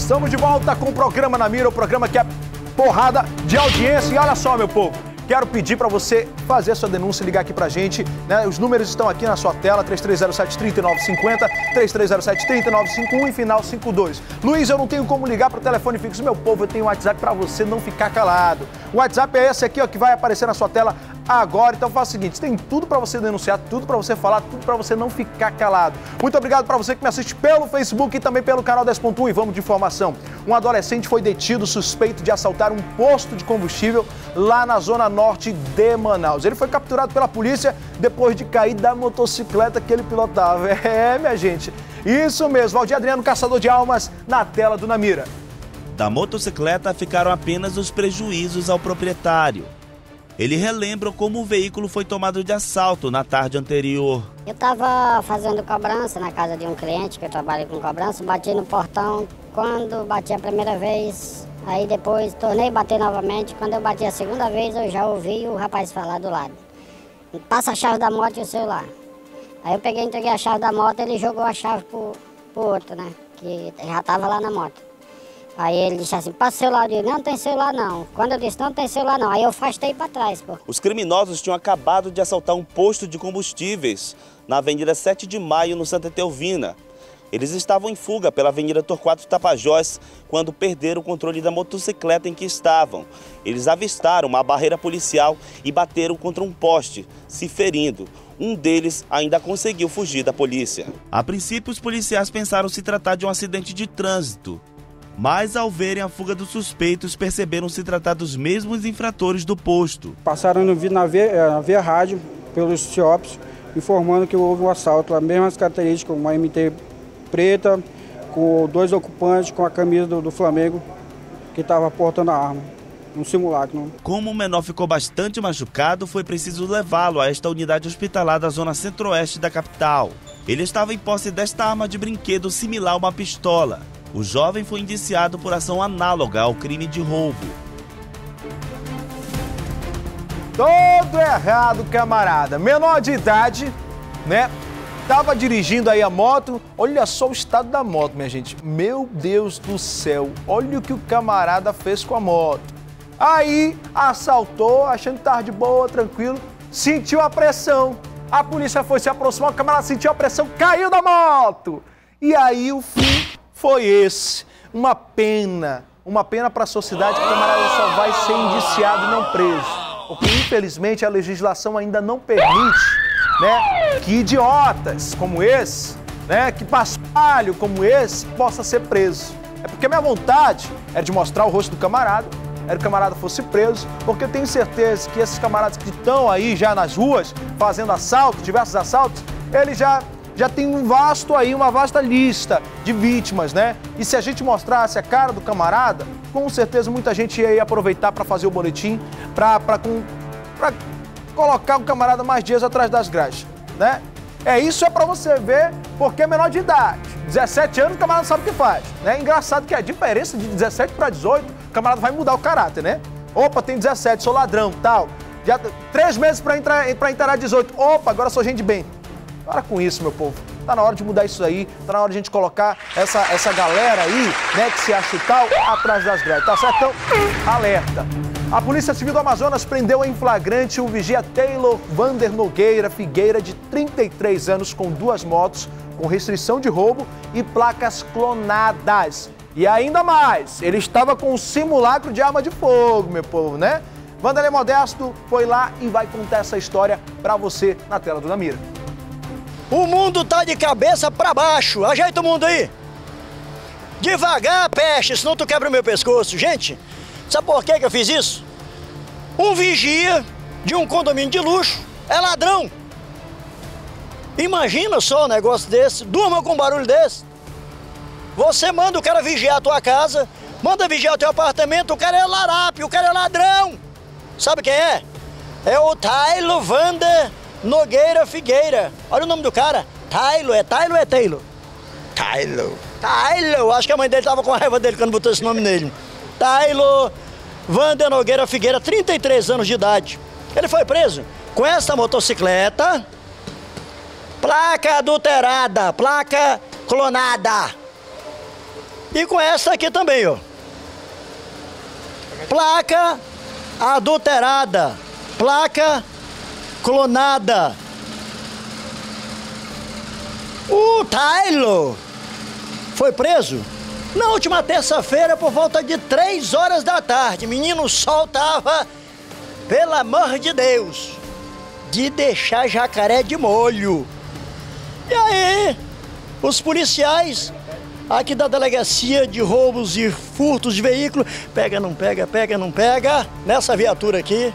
Estamos de volta com o programa Na Mira, o programa que é porrada de audiência. E olha só, meu povo, quero pedir para você fazer a sua denúncia, ligar aqui pra gente, né? Os números estão aqui na sua tela, 3307-3950, 3307-3951 e final 52. Luiz, eu não tenho como ligar pro telefone fixo. Meu povo, eu tenho um WhatsApp para você não ficar calado. O WhatsApp é esse aqui, ó, que vai aparecer na sua tela agora. Então faça o seguinte, tem tudo para você denunciar, tudo para você falar, tudo para você não ficar calado. Muito obrigado para você que me assiste pelo Facebook e também pelo canal 10.1. E vamos de informação. Um adolescente foi detido suspeito de assaltar um posto de combustível lá na zona norte de Manaus. Ele foi capturado pela polícia depois de cair da motocicleta que ele pilotava. É, minha gente, isso mesmo. Valdir Adriano, caçador de almas, na tela do Na Mira. Da motocicleta ficaram apenas os prejuízos ao proprietário. Ele relembra como o veículo foi tomado de assalto na tarde anterior. Eu estava fazendo cobrança na casa de um cliente, que eu trabalho com cobrança, bati no portão. Quando bati a primeira vez, aí depois tornei a bater novamente. Quando eu bati a segunda vez, eu já ouvi o rapaz falar do lado: passa a chave da moto e o celular. Aí eu peguei, entreguei a chave da moto, ele jogou a chave pro outro, né, que já estava lá na moto. Aí ele disse assim: passa o celular. Eu disse: não tem celular não. Quando eu disse: não tem celular não, aí eu afastei para trás, pô. Os criminosos tinham acabado de assaltar um posto de combustíveis na Avenida 7 de Maio, no Santa Etelvina. Eles estavam em fuga pela Avenida Torquato Tapajós quando perderam o controle da motocicleta em que estavam. Eles avistaram uma barreira policial e bateram contra um poste, se ferindo. Um deles ainda conseguiu fugir da polícia. A princípio, os policiais pensaram se tratar de um acidente de trânsito. Mas, ao verem a fuga dos suspeitos, perceberam se tratar dos mesmos infratores do posto. Passaram na via rádio, pelos CIOPs, informando que houve um assalto, as mesmas características, uma MT preta, com 2 ocupantes com a camisa do Flamengo, que estava portando a arma, um simulacro. Como o menor ficou bastante machucado, foi preciso levá-lo a esta unidade hospitalar da zona centro-oeste da capital. Ele estava em posse desta arma de brinquedo similar a uma pistola. O jovem foi indiciado por ação análoga ao crime de roubo. Todo errado, camarada. Menor de idade, né? Tava dirigindo aí a moto. Olha só o estado da moto, minha gente. Meu Deus do céu. Olha o que o camarada fez com a moto. Aí assaltou, achando que tava de boa, tranquilo. Sentiu a pressão. A polícia foi se aproximar, o camarada sentiu a pressão, caiu da moto. E aí o fim foi esse. Uma pena para a sociedade, que o camarada só vai ser indiciado e não preso. Porque, infelizmente, a legislação ainda não permite, né, que idiotas como esse, né, que paspalho como esse, possa ser preso. É porque a minha vontade era de mostrar o rosto do camarada, era que o camarada fosse preso, porque eu tenho certeza que esses camaradas que estão aí já nas ruas, fazendo assaltos, diversos assaltos, eles já tem uma vasta lista de vítimas, né? E se a gente mostrasse a cara do camarada, com certeza muita gente ia aproveitar para fazer o boletim, para colocar o camarada mais dias atrás das grades, né? Isso é para você ver, porque é menor de idade. 17 anos o camarada sabe o que faz, né? Engraçado que a diferença de 17 para 18, o camarada vai mudar o caráter, né? Opa, tem 17, sou ladrão, tal. Já 3 meses para entrar 18. Opa, agora sou gente de bem. Para com isso, meu povo. Tá na hora de mudar isso aí, tá na hora de a gente colocar essa galera aí, né, que se acha tal, atrás das grades, tá certo? Então, alerta. A Polícia Civil do Amazonas prendeu em flagrante o vigia Taylor Vander Nogueira Figueira, de 33 anos, com 2 motos, com restrição de roubo e placas clonadas. E ainda mais, ele estava com um simulacro de arma de fogo, meu povo, né? Vanderlei Modesto foi lá e vai contar essa história pra você na tela do Na Mira. O mundo tá de cabeça pra baixo. Ajeita o mundo aí. Devagar, peste, senão tu quebra o meu pescoço. Gente, sabe por que eu fiz isso? Um vigia de um condomínio de luxo é ladrão. Imagina só um negócio desse. Durma com um barulho desse. Você manda o cara vigiar a tua casa, manda vigiar o teu apartamento, o cara é larápio, o cara é ladrão. Sabe quem é? É o Taylor Vander Nogueira Figueira. Olha o nome do cara. Taylor, é Taylor ou é Taylor? Taylor. Acho que a mãe dele tava com raiva dele quando botou esse nome nele. Taylor Vander Nogueira Figueira, 33 anos de idade. Ele foi preso com essa motocicleta, placa adulterada, placa clonada. E com essa aqui também, ó. Placa adulterada, placa clonada. O Taylor foi preso na última terça-feira por volta de 3 horas da tarde. Menino, o sol tava, pelo amor de Deus, de deixar jacaré de molho. E aí, os policiais aqui da delegacia de roubos e furtos de veículo, pega, não pega, pega, não pega, nessa viatura aqui,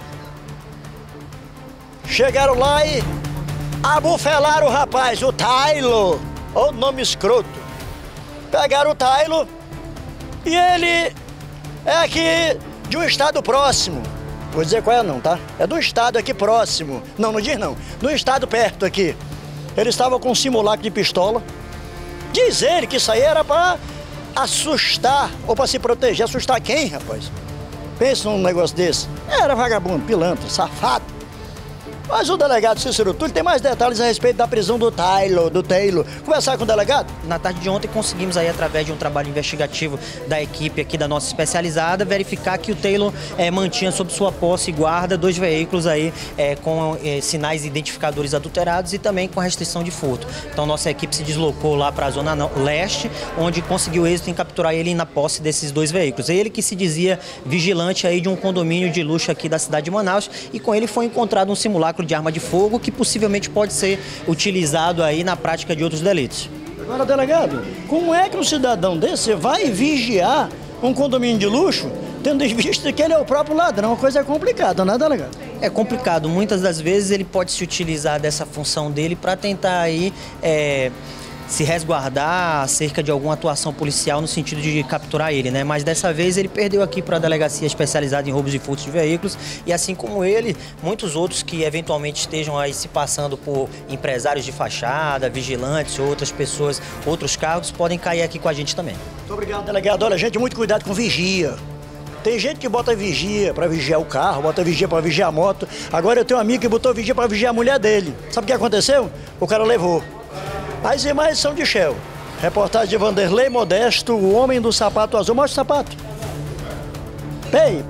chegaram lá e abufelaram o rapaz, o Taylor, o nome escroto. Pegaram o Taylor e ele é aqui de um estado próximo. Vou dizer qual é não, tá? É do estado aqui próximo. Não, não diz não. Do estado perto aqui. Ele estava com um simulacro de pistola. Diz ele que isso aí era para assustar ou para se proteger. Assustar quem, rapaz? Pensa num negócio desse. Era vagabundo, pilantra, safado. Mas o delegado Cícero Túlio tem mais detalhes a respeito da prisão do Taylor. Conversar com o delegado? Na tarde de ontem conseguimos aí, através de um trabalho investigativo da equipe aqui da nossa especializada, verificar que o Taylor mantinha sob sua posse e guarda 2 veículos aí com sinais identificadores adulterados e também com restrição de furto. Então nossa equipe se deslocou lá para a zona leste, onde conseguiu êxito em capturar ele na posse desses 2 veículos. Ele que se dizia vigilante aí de um condomínio de luxo aqui da cidade de Manaus, e com ele foi encontrado um simulacro de arma de fogo que possivelmente pode ser utilizado aí na prática de outros delitos. Agora, delegado, como é que um cidadão desse vai vigiar um condomínio de luxo, tendo em vista que ele é o próprio ladrão? A coisa é complicada, não é, delegado? É complicado. Muitas das vezes ele pode se utilizar dessa função dele para tentar aí se resguardar acerca de alguma atuação policial no sentido de capturar ele, né? Mas dessa vez ele perdeu aqui para a delegacia especializada em roubos e furtos de veículos, e assim como ele, muitos outros que eventualmente estejam aí se passando por empresários de fachada, vigilantes, outras pessoas, outros cargos, podem cair aqui com a gente também. Muito obrigado, delegado. Olha, gente, muito cuidado com vigia. Tem gente que bota vigia para vigiar o carro, bota vigia para vigiar a moto. Agora eu tenho um amigo que botou vigia para vigiar a mulher dele. Sabe o que aconteceu? O cara levou. As imagens são de Shell. Reportagem de Vanderlei Modesto, o homem do sapato azul. Mostra o sapato. Ei!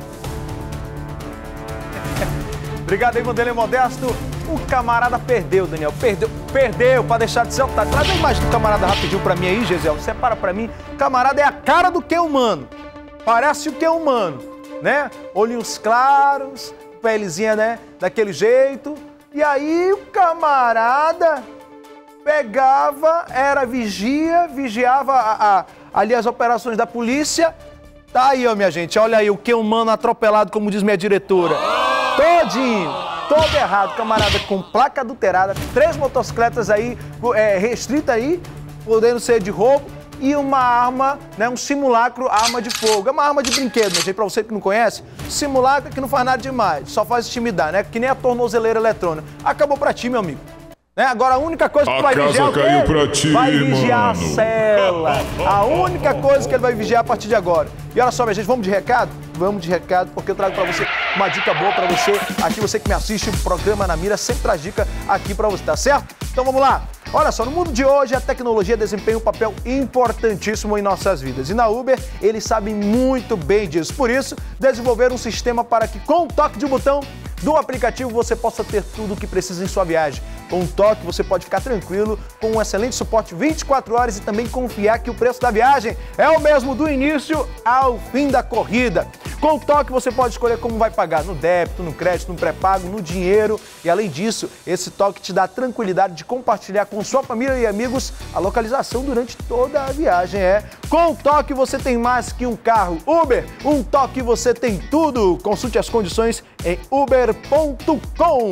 Obrigado aí, Vanderlei Modesto. O camarada perdeu, Daniel. Perdeu para deixar de ser otário. Traz a imagem do camarada rapidinho para mim aí, Gisele. Separa para mim. O camarada é a cara do que humano. Parece o que humano, né? Olhinhos claros, pelezinha, né? Daquele jeito. E aí o camarada pegava, era vigiava ali as operações da polícia. Tá aí, ó, minha gente, olha aí o que humano atropelado, como diz minha diretora. Todinho, todo errado, camarada com placa adulterada, 3 motocicletas aí, restrita aí, podendo ser de roubo, e uma arma, né, um simulacro, arma de fogo. É uma arma de brinquedo, minha gente, pra você que não conhece, simulacro que não faz nada demais, só faz intimidar, né, que nem a tornozeleira eletrônica. Acabou pra ti, meu amigo. Né? Agora a única coisa que tu vai vigiar vai vigiar a cela. A única coisa que ele vai vigiar a partir de agora. E olha só, minha gente, vamos de recado? Vamos de recado, porque eu trago pra você uma dica boa pra você. Aqui você que me assiste, o programa Na Mira sempre traz dica aqui pra você, tá certo? Então vamos lá. Olha só, no mundo de hoje a tecnologia desempenha um papel importantíssimo em nossas vidas. E na Uber, eles sabem muito bem disso. Por isso, desenvolveram um sistema para que com um toque de um botão do aplicativo você possa ter tudo o que precisa em sua viagem. Com um toque você pode ficar tranquilo, com um excelente suporte 24 horas e também confiar que o preço da viagem é o mesmo do início ao fim da corrida. Com o toque você pode escolher como vai pagar, no débito, no crédito, no pré-pago, no dinheiro. E além disso, esse toque te dá a tranquilidade de compartilhar com sua família e amigos a localização durante toda a viagem. Com o toque você tem mais que um carro. Uber, um toque você tem tudo. Consulte as condições em uber.com.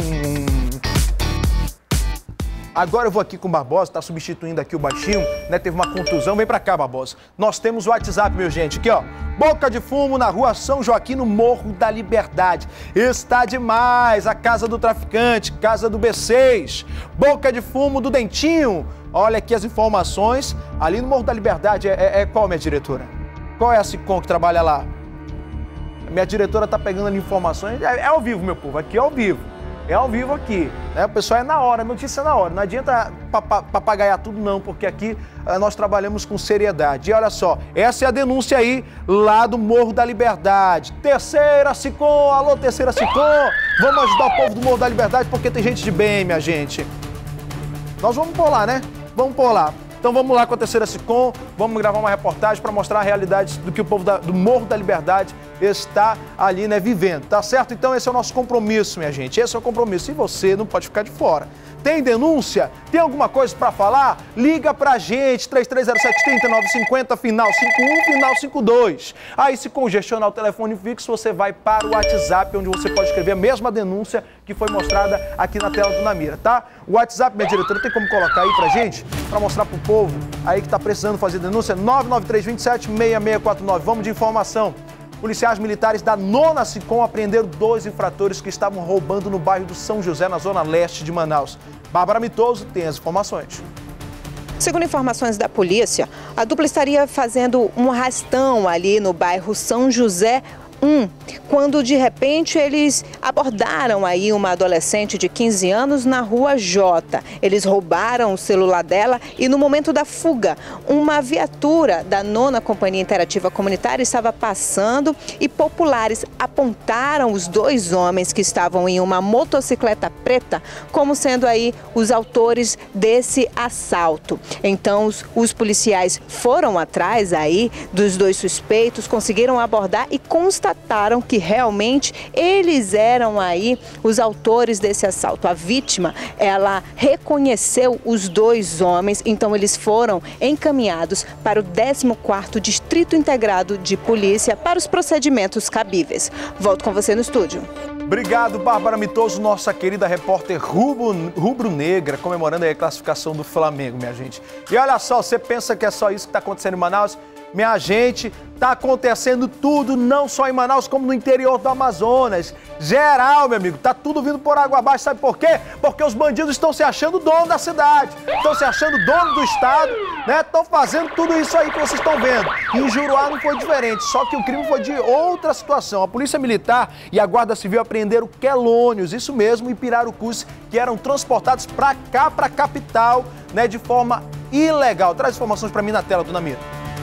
Agora eu vou aqui com o Barbosa, tá substituindo aqui o baixinho, né? Teve uma contusão, vem pra cá, Barbosa. Nós temos o WhatsApp, meu gente, aqui ó. Boca de Fumo, na rua São Joaquim, no Morro da Liberdade. Está demais, a casa do traficante, casa do B6. Boca de Fumo do Dentinho. Olha aqui as informações, ali no Morro da Liberdade, qual, minha diretora? Qual é a Sicom que trabalha lá? Minha diretora tá pegando ali informações, é ao vivo, meu povo, aqui é ao vivo. é ao vivo aqui, né? O pessoal é na hora, notícia na hora. Não adianta papagaiar tudo não, porque aqui nós trabalhamos com seriedade. E olha só, essa é a denúncia aí lá do Morro da Liberdade. Terceira SICOM, alô Terceira SICOM, vamos ajudar o povo do Morro da Liberdade porque tem gente de bem, minha gente. Nós vamos por lá, né? Vamos por lá. Então vamos lá com a Terceira SICOM, vamos gravar uma reportagem para mostrar a realidade do que o povo do Morro da Liberdade está ali, né, vivendo, tá certo? Então esse é o nosso compromisso, minha gente, esse é o compromisso e você não pode ficar de fora. Tem denúncia? Tem alguma coisa para falar? Liga pra gente, 3307-3950, final 51, final 52. Aí se congestionar o telefone fixo, você vai para o WhatsApp, onde você pode escrever a mesma denúncia que foi mostrada aqui na tela do Namira, tá? O WhatsApp, minha diretora, tem como colocar aí pra gente? Pra mostrar pro povo aí que tá precisando fazer denúncia, 99327-6649. Vamos de informação. Policiais militares da 9ª SICOM apreenderam 2 infratores que estavam roubando no bairro do São José, na zona leste de Manaus. Bárbara Mitoso tem as informações. Segundo informações da polícia, a dupla estaria fazendo um arrastão ali no bairro São José 1, quando de repente eles abordaram aí uma adolescente de 15 anos na rua J. Eles roubaram o celular dela e no momento da fuga, uma viatura da 9ª Companhia Interativa Comunitária estava passando e populares apontaram os 2 homens que estavam em uma motocicleta preta como sendo aí os autores desse assalto. Então os policiais foram atrás aí dos 2 suspeitos, conseguiram abordar e constataram que realmente eles eram aí os autores desse assalto. A vítima, ela reconheceu os 2 homens, então eles foram encaminhados para o 14º Distrito Integrado de Polícia para os procedimentos cabíveis. Volto com você no estúdio. Obrigado, Bárbara Mitoso, nossa querida repórter rubro-negra, comemorando aí a classificação do Flamengo, minha gente. E olha só, você pensa que é só isso que está acontecendo em Manaus? Minha gente, tá acontecendo tudo, não só em Manaus, como no interior do Amazonas. Geral, meu amigo, tá tudo vindo por água abaixo, sabe por quê? Porque os bandidos estão se achando dono da cidade, estão se achando dono do estado, né? Estão fazendo tudo isso aí que vocês estão vendo. E em Juruá não foi diferente, só que o crime foi de outra situação. A Polícia Militar e a Guarda Civil apreenderam quelônios, isso mesmo, em pirarucus, que eram transportados pra cá, pra capital, né, de forma ilegal. Traz informações pra mim na tela, Dona Mira.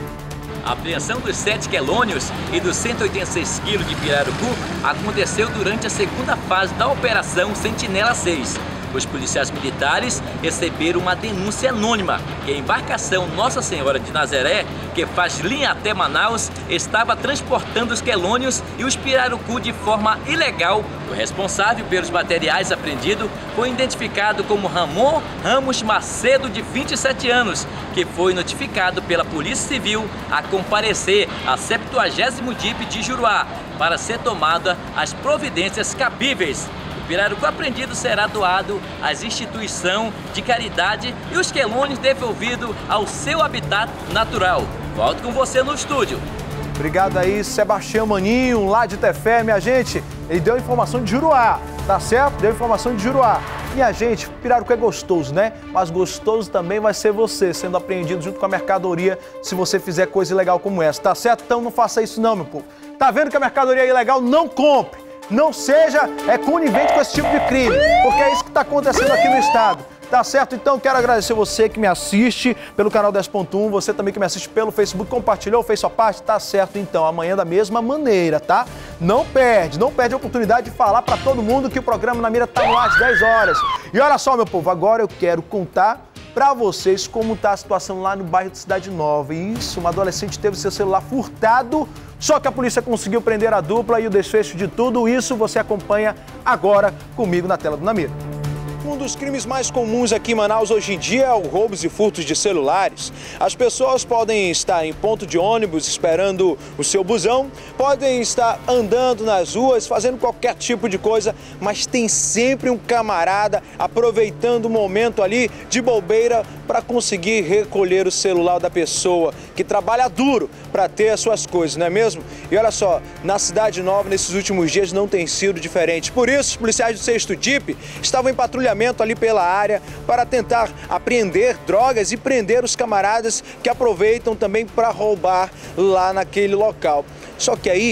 A apreensão dos 7 quelônios e dos 186 quilos de pirarucu aconteceu durante a segunda fase da Operação Sentinela 6. Os policiais militares receberam uma denúncia anônima que a embarcação Nossa Senhora de Nazaré, que faz linha até Manaus, estava transportando os quelônios e os pirarucu de forma ilegal. O responsável pelos materiais apreendidos foi identificado como Ramon Ramos Macedo, de 27 anos, que foi notificado pela Polícia Civil a comparecer a 70º DIP de Juruá para ser tomada as providências cabíveis. O pirarucu apreendido será doado às instituições de caridade e os quelônios devolvidos ao seu habitat natural. Volto com você no estúdio. Obrigado aí, Sebastião Maninho, lá de Tefé, minha gente. Ele deu informação de Juruá, tá certo? Deu informação de Juruá. Minha gente, pirarucu é gostoso, né? Mas gostoso também vai ser você, sendo apreendido junto com a mercadoria, se você fizer coisa ilegal como essa, tá certo? Então não faça isso não, meu povo. Tá vendo que a mercadoria é ilegal? Não compre. Não seja conivente com esse tipo de crime, porque é isso que está acontecendo aqui no estado. Tá certo? Então quero agradecer você que me assiste pelo canal 10.1, você também que me assiste pelo Facebook, compartilhou, fez sua parte, tá certo? Então amanhã da mesma maneira, tá? Não perde a oportunidade de falar para todo mundo que o programa Na Mira tá no ar às 10 horas. E olha só, meu povo, agora eu quero contar para vocês como tá a situação lá no bairro de Cidade Nova. Isso, uma adolescente teve seu celular furtado, só que a polícia conseguiu prender a dupla e o desfecho de tudo isso você acompanha agora comigo na tela do Na Mira. Um dos crimes mais comuns aqui em Manaus hoje em dia é o roubos e furtos de celulares. As pessoas podem estar em ponto de ônibus esperando o seu busão, podem estar andando nas ruas, fazendo qualquer tipo de coisa, mas tem sempre um camarada aproveitando o momento ali de bobeira para conseguir recolher o celular da pessoa que trabalha duro para ter as suas coisas, não é mesmo? E olha só, na Cidade Nova, nesses últimos dias, não tem sido diferente. Por isso, os policiais do 6º DIP estavam em patrulhamento ali pela área para tentar apreender drogas e prender os camaradas que aproveitam também para roubar lá naquele local. Só que aí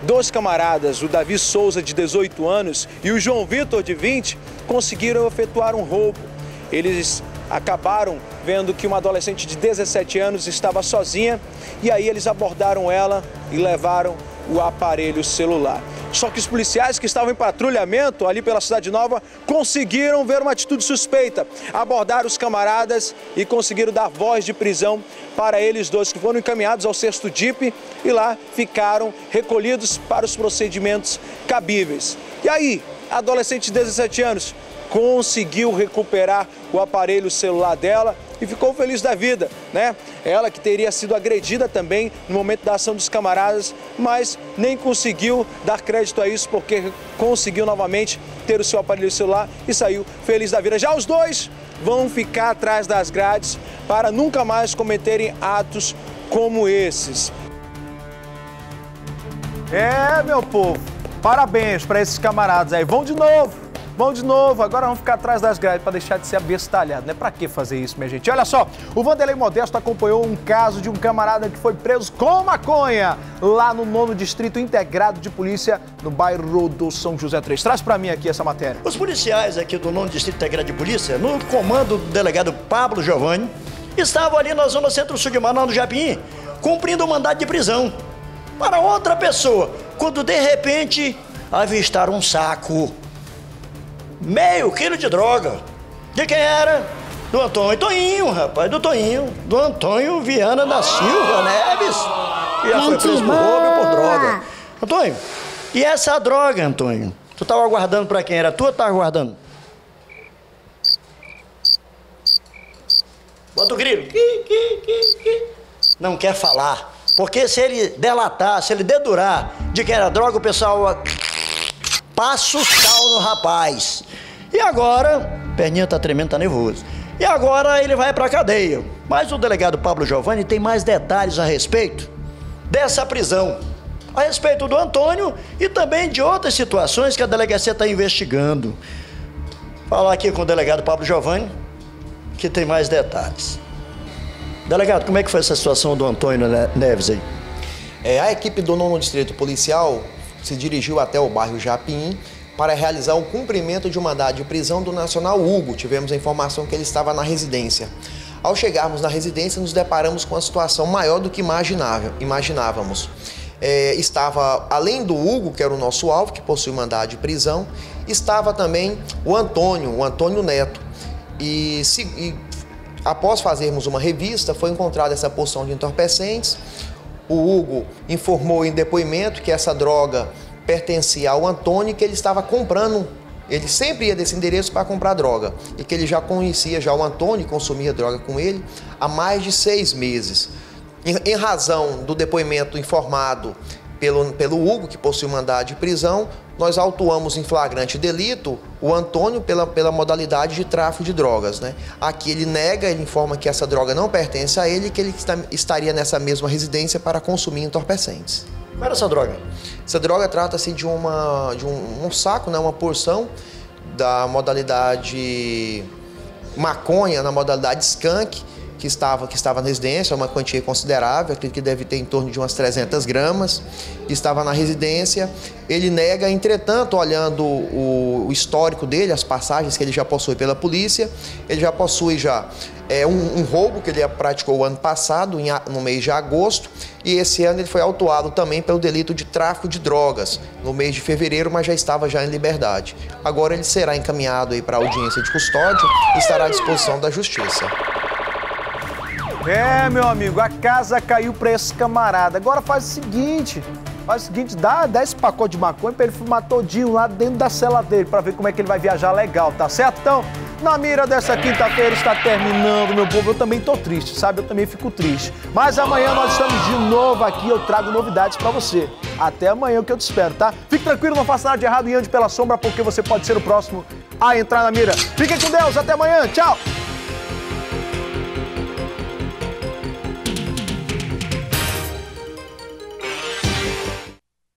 Dois camaradas, o Davi Souza, de 18 anos, e o João Vitor, de 20, conseguiram efetuar um roubo. Eles acabaram vendo que uma adolescente de 17 anos estava sozinha e aí eles abordaram ela e levaram o aparelho celular. Só que os policiais que estavam em patrulhamento ali pela Cidade Nova conseguiram ver uma atitude suspeita, abordaram os camaradas e conseguiram dar voz de prisão para eles dois, que foram encaminhados ao 6º DIP e lá ficaram recolhidos para os procedimentos cabíveis. E aí, a adolescente de 17 anos conseguiu recuperar o aparelho celular dela e ficou feliz da vida, né? Ela que teria sido agredida também no momento da ação dos camaradas, mas nem conseguiu dar crédito a isso porque conseguiu novamente ter o seu aparelho celular e saiu feliz da vida. Já os dois vão ficar atrás das grades para nunca mais cometerem atos como esses. É, meu povo, parabéns para esses camaradas aí. Vão de novo, agora vamos ficar atrás das grades para deixar de ser abestalhado, né? Pra que fazer isso, minha gente? Olha só, o Vanderlei Modesto acompanhou um caso de um camarada que foi preso com maconha lá no 9º Distrito Integrado de Polícia, no bairro do São José 3. Traz pra mim aqui essa matéria. Os policiais aqui do 9º Distrito Integrado de Polícia, no comando do delegado Pablo Giovanni, estavam ali na zona centro-sul de Manaus, no Japim, cumprindo um mandado de prisão para outra pessoa, quando de repente avistaram um saco, meio quilo de droga. De quem era? Do Antônio Toninho, rapaz, do Antônio Viana da Silva Neves, que já foi preso por roubo e por droga. Antônio, e essa droga, Antônio, tu tava guardando pra quem? Era tu ou tava guardando? Bota o grilo. Não quer falar, porque se ele delatar, se ele dedurar de que era droga, o pessoal passa o sal no rapaz. E agora, perninha tá tremendo, tá nervoso. E agora ele vai pra cadeia. Mas o delegado Pablo Giovanni tem mais detalhes a respeito dessa prisão, a respeito do Antônio e também de outras situações que a delegacia está investigando. Falar aqui com o delegado Pablo Giovanni, que tem mais detalhes. Delegado, como é que foi essa situação do Antônio Neves aí? A equipe do 9º Distrito Policial se dirigiu até o bairro Japim para realizar o cumprimento de um mandado de prisão do nacional Hugo. Tivemos a informação que ele estava na residência. Ao chegarmos na residência, nos deparamos com uma situação maior do que imaginávamos. Estava, além do Hugo, que era o nosso alvo, que possui mandado de prisão, estava também o Antônio Neto. E após fazermos uma revista, foi encontrada essa porção de entorpecentes. O Hugo informou em depoimento que essa droga pertencia ao Antônio e que ele estava comprando. Ele sempre ia desse endereço para comprar droga e que ele já conhecia o Antônio e consumia droga com ele há mais de 6 meses. Em razão do depoimento informado pelo Hugo, que possui mandado de prisão, nós autuamos em flagrante delito o Antônio pela modalidade de tráfico de drogas, né? Aqui ele nega, ele informa que essa droga não pertence a ele e que ele estaria nessa mesma residência para consumir entorpecentes. Qual era essa droga? Essa droga trata-se de um saco, né? Uma porção da modalidade maconha, na modalidade skunk, que estava na residência, uma quantia considerável, acredito que deve ter em torno de umas 300 gramas, estava na residência. Ele nega, entretanto, olhando o histórico dele, as passagens que ele já possui pela polícia, ele já possui um roubo que ele praticou o ano passado, no mês de agosto, e esse ano ele foi autuado também pelo delito de tráfico de drogas, no mês de fevereiro, mas já estava em liberdade. Agora ele será encaminhado para a audiência de custódia e estará à disposição da Justiça. Meu amigo, a casa caiu pra esse camarada. Agora faz o seguinte, dá esse pacote de maconha pra ele fumar todinho lá dentro da cela dele, pra ver como é que ele vai viajar legal, tá certo? Então, na mira dessa quinta-feira está terminando, meu povo. Eu também tô triste, sabe? Eu também fico triste. Mas amanhã nós estamos de novo aqui, eu trago novidades pra você. Até amanhã que eu te espero, tá? Fique tranquilo, não faça nada de errado e ande pela sombra, porque você pode ser o próximo a entrar na mira. Fiquem com Deus, até amanhã, tchau!